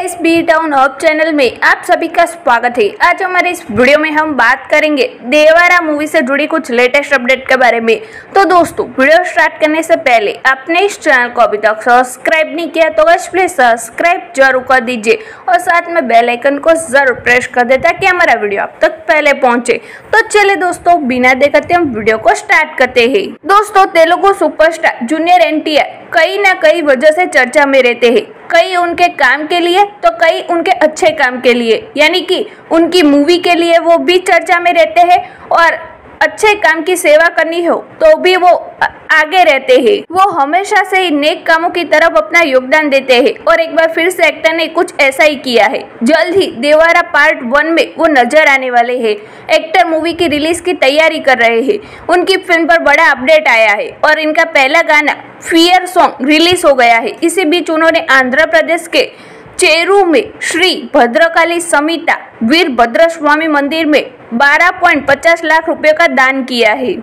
Guys, B town hub channel में आप सभी का स्वागत है। आज हमारे इस वीडियो में हम बात करेंगे देवारा मूवी से जुड़ी कुछ लेटेस्ट अपडेट के बारे में। तो दोस्तों, वीडियो स्टार्ट करने से पहले आपने इस चैनल को अभी तक सब्सक्राइब नहीं किया तो गाइस प्लीज सब्सक्राइब जरूर कर दीजिए और साथ में बेल आइकन को जरूर प्रेस कर दे ताकि हमारा वीडियो आप तक पहले पहुंचे। तो चलिए दोस्तों, बिना देर करते हम वीडियो को स्टार्ट करते हैं। दोस्तों, तेलुगु सुपरस्टार जूनियर एनटीआर कई ना कई वजह से चर्चा में रहते हैं। कई उनके काम के लिए तो कई उनके अच्छे काम के लिए, यानी कि उनकी मूवी के लिए वो भी चर्चा में रहते हैं और अच्छे काम की सेवा करनी हो तो भी वो आगे रहते हैं। वो हमेशा से ही नेक कामों की तरफ अपना योगदान देते हैं और एक बार फिर से एक्टर ने कुछ ऐसा ही किया है। जल्द ही देवारा पार्ट 1 में वो नजर आने वाले हैं। एक्टर मूवी की रिलीज की तैयारी कर रहे हैं। उनकी फिल्म पर बड़ा अपडेट आया है और इनका पहला गाना फियर सॉन्ग रिलीज हो गया है। इसी बीच उन्होंने आंध्र प्रदेश के चेरू में श्री भद्रकाली समिता वीरभद्र स्वामी मंदिर में 12.50 लाख रुपए का दान किया है।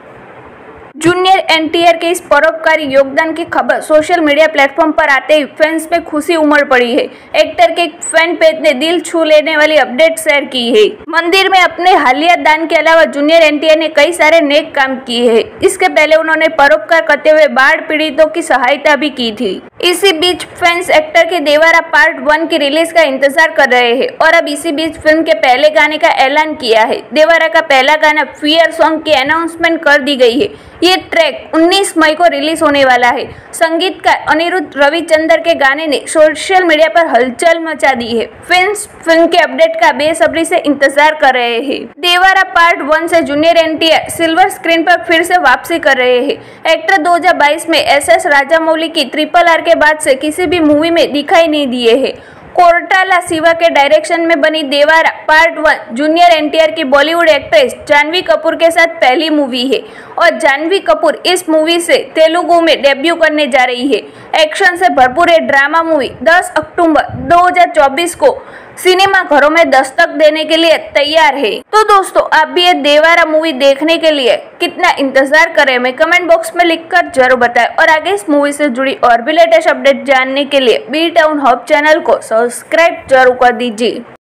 जूनियर एनटीआर के इस परोपकारी योगदान की खबर सोशल मीडिया प्लेटफॉर्म पर आते ही फैंस में खुशी उमड़ पड़ी है। एक्टर के एक फैन पेज ने दिल छू लेने वाली अपडेट शेयर की है। मंदिर में अपने हालिया दान के अलावा जूनियर एनटीआर ने कई सारे नेक काम किए हैं। इसके पहले उन्होंने परोपकार करते हुए बाढ़ पीड़ितों की सहायता भी की थी। इसी बीच फैंस एक्टर के देवारा पार्ट 1 की रिलीज का इंतजार कर रहे हैं और अब इसी बीच फिल्म के पहले गाने का ऐलान किया है। देवारा का पहला गाना फियर सॉन्ग की अनाउंसमेंट कर दी गई है। ये ट्रैक 19 मई को रिलीज होने वाला है। संगीतकार अनिरुद्ध रविचंद्र के गाने ने सोशल मीडिया पर हलचल मचा दी है। फैंस फिल्म के अपडेट का बेसब्री से इंतजार कर रहे हैं। देवारा पार्ट 1 से जूनियर एनटीआर सिल्वर स्क्रीन पर फिर से वापसी कर रहे हैं। एक्टर 2022 में एसएस राजामौली की RRR के बाद से किसी भी मूवी में दिखाई नहीं दिए हैं। कोरटाला शिवा के डायरेक्शन में बनी देवारा पार्ट 1 जूनियर एनटीआर की बॉलीवुड एक्ट्रेस जानवी कपूर के साथ पहली मूवी है और जानवी कपूर इस मूवी से तेलुगु में डेब्यू करने जा रही है। एक्शन से भरपूर ये ड्रामा मूवी 10 अक्टूबर 2024 को सिनेमा घरों में दस्तक देने के लिए तैयार है। तो दोस्तों, आप भी ये देवारा मूवी देखने के लिए कितना इंतजार कर रहे हैं, हमें कमेंट बॉक्स में लिखकर जरूर बताएं और आगे इस मूवी से जुड़ी और भी लेटेस्ट अपडेट जानने के लिए बी टाउन हब चैनल को सब्सक्राइब जरूर कर दीजिए।